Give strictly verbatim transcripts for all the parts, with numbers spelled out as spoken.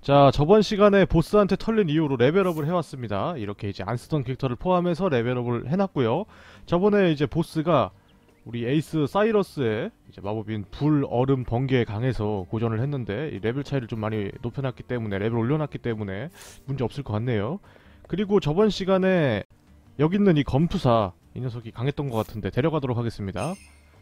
자, 저번 시간에 보스한테 털린 이후로 레벨업을 해왔습니다. 이렇게 이제 안 쓰던 캐릭터를 포함해서 레벨업을 해놨고요. 저번에 이제 보스가 우리 에이스 사이러스의 이제 마법인 불, 얼음, 번개에 강해서 고전을 했는데 이 레벨 차이를 좀 많이 높여놨기 때문에, 레벨 올려놨기 때문에 문제 없을 것 같네요. 그리고 저번 시간에 여기 있는 이 검투사, 이 녀석이 강했던 것 같은데 데려가도록 하겠습니다.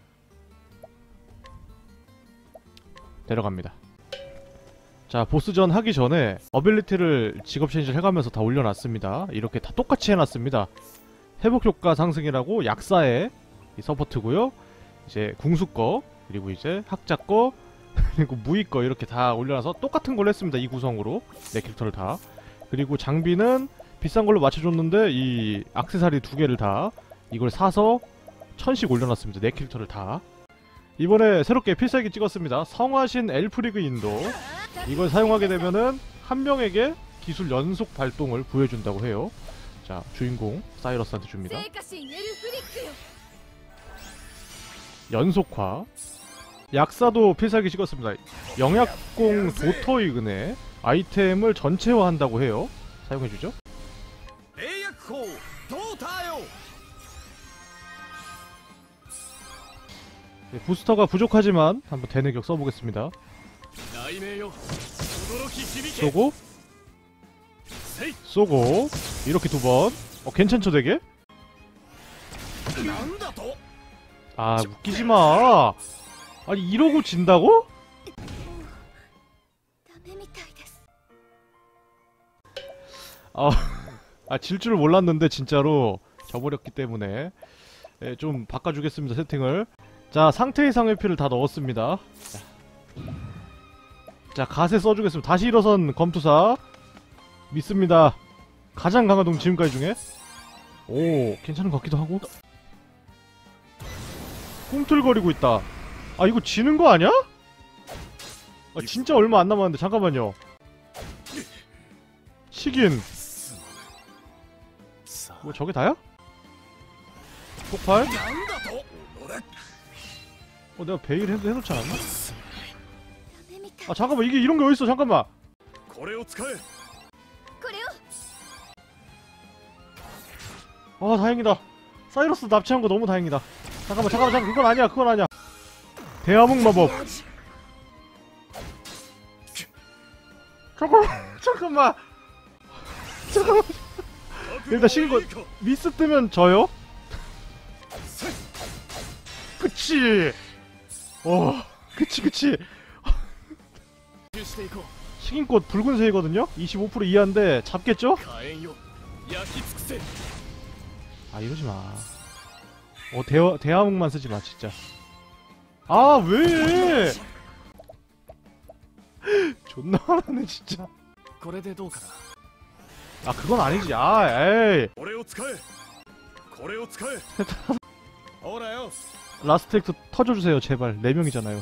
데려갑니다. 자, 보스전 하기 전에 어빌리티를 직업 체인지를 해가면서 다 올려놨습니다. 이렇게 다 똑같이 해놨습니다. 회복효과 상승이라고 약사의 이 서포트고요. 이제 궁수거, 그리고 이제 학자거, 그리고 무기거 이렇게 다 올려놔서 똑같은 걸로 했습니다. 이 구성으로 내 캐릭터를 다. 그리고 장비는 비싼 걸로 맞춰줬는데 이 액세서리 두 개를 다 이걸 사서 천씩 올려놨습니다. 내 캐릭터를 다. 이번에 새롭게 필살기 찍었습니다. 성화신 엘프리그 인도. 이걸 사용하게 되면은 한 명에게 기술 연속 발동을 부여준다고 해요. 자, 주인공 사이러스한테 줍니다. 연속화. 약사도 필살기 찍었습니다. 영약공 도토이근에 아이템을 전체화한다고 해요. 사용해주죠. 네, 부스터가 부족하지만 한번 대내격 써보겠습니다. 쏘고 쏘고 이렇게 두번. 어, 괜찮죠 되게? 아, 웃기지마. 아니 이러고 진다고? 아, 아 질 줄 몰랐는데 진짜로 져버렸기 때문에 예, 좀 바꿔주겠습니다. 세팅을. 자, 상태 이상 회피를 다 넣었습니다. 자, 자 가세 써주겠습니다. 다시 일어선 검투사 믿습니다. 가장 강한 동 지금까지 중에. 오, 괜찮은 것 같기도 하고. 꿈틀거리고 있다. 아, 이거 지는 거 아니야? 아, 진짜 얼마 안 남았는데. 잠깐만요. 식인. 뭐 저게 다야? 폭발? 어, 내가 베일 해도 해놓지 않았나? 아, 잠깐만, 이게 이런 게 어딨어? 잠깐만. 아, 다행이다. 사이러스 납치한 거 너무 다행이다. 잠깐만, 잠깐만, 잠깐만. 그건 아니야, 그건 아니야. 대화목 마법. 잠깐만, 잠깐만. 잠깐만. 일단 신고 미스 뜨면 져요? 그치. 어, 그치 그치. 식인꽃 붉은색이거든요? 이십오 퍼센트 이하인데 잡겠죠? 아, 이러지마. 어, 대화, 대화목만 쓰지마 진짜. 아, 왜? 존나 화나네 진짜. 아, 그건 아니지. 아, 에이. 라스트 액트 터져주세요 제발. 네 명이잖아요.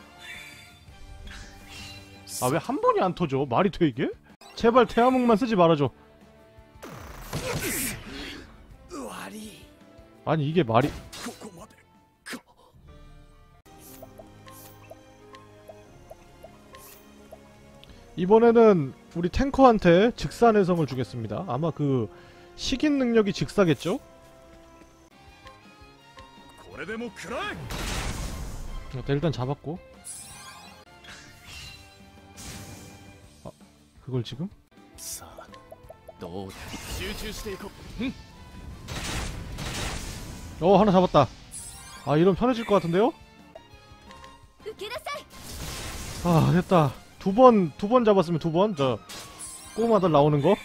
아, 왜 한 번이 안 터져? 말이 돼 이게? 제발 태화목만 쓰지 말아줘. 아니 이게 말이. 이번에는 우리 탱커한테 직사내성을 주겠습니다. 아마 그 식인 능력이 직사겠죠? 일단 잡았고. 아, 그걸 지금? 어, 하나 잡았다. 아, 이러면 편해질 것 같은데요? 아, 됐다. 두 번, 두 번 잡았으면 두 번. 저 꼬마들 나오는 거.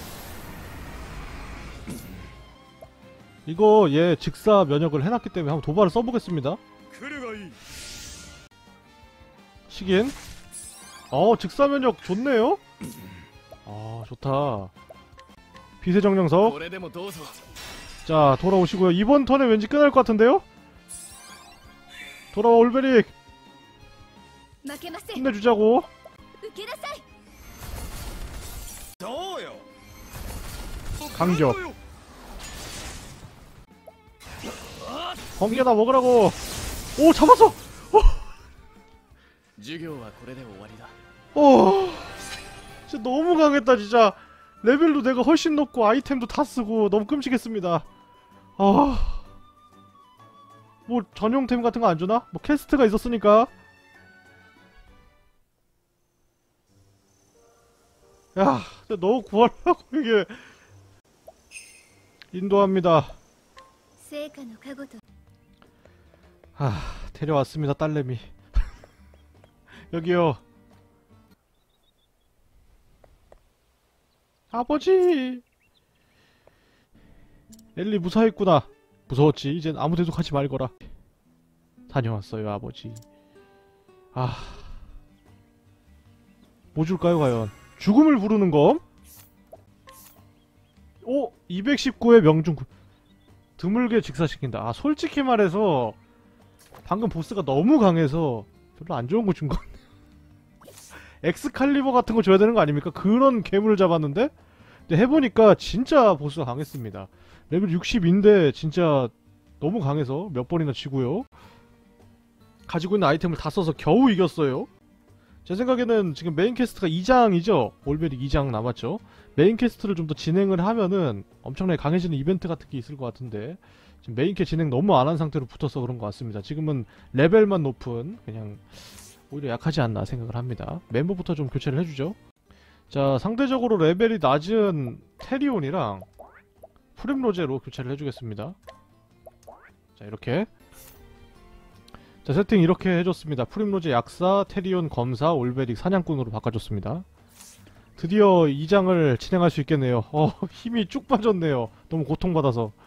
이거 얘 직사 면역을 해놨기 때문에 한번 도발을 써보겠습니다. 식인. 어, 직사 면역 좋네요? 아, 좋다. 빛의 정령석. 자, 돌아오시고요. 이번 턴에 왠지 끝날 것 같은데요? 돌아와 올베릭. 힘내주자고. 강력. 번개나 먹으라고. 오, 잡았어. 오. 오. 진짜 너무 강했다 진짜. 레벨도 내가 훨씬 높고 아이템도 다 쓰고 너무 끔찍했습니다. 아... 뭐 전용템 같은 거 안 주나? 뭐 퀘스트가 있었으니까. 야, 진짜 너 구하려고 이게. 인도합니다. 아, 데려왔습니다 딸내미. 여기요. 아버지. 엘리 무사했구나. 무서웠지. 이젠 아무데도 가지 말거라. 다녀왔어요 아버지. 아... 뭐 줄까요 과연? 죽음을 부르는 검? 오! 이백십구의 명중. 드물게 직사시킨다. 아 솔직히 말해서 방금 보스가 너무 강해서 별로 안 좋은 거 준 거 같네. 엑스칼리버 같은 거 줘야 되는 거 아닙니까? 그런 괴물을 잡았는데? 근데 해보니까 진짜 보스가 강했습니다. 레벨 육십인데 진짜 너무 강해서 몇 번이나 치고요. 가지고 있는 아이템을 다 써서 겨우 이겼어요. 제 생각에는 지금 메인 퀘스트가 이 장이죠? 올베릭 이 장 남았죠? 메인 퀘스트를 좀 더 진행을 하면은 엄청나게 강해지는 이벤트 같은 게 있을 것 같은데 지금 메인 퀘 진행 너무 안 한 상태로 붙어서 그런 것 같습니다. 지금은 레벨만 높은 그냥 오히려 약하지 않나 생각을 합니다. 멤버부터 좀 교체를 해주죠. 자, 상대적으로 레벨이 낮은 테리온이랑 프림로제로 교체를 해주겠습니다. 자, 이렇게 자, 세팅 이렇게 해줬습니다. 프림로제 약사, 테리온 검사, 올베릭 사냥꾼으로 바꿔줬습니다. 드디어 이 장을 진행할 수 있겠네요. 어, 힘이 쭉 빠졌네요. 너무 고통받아서.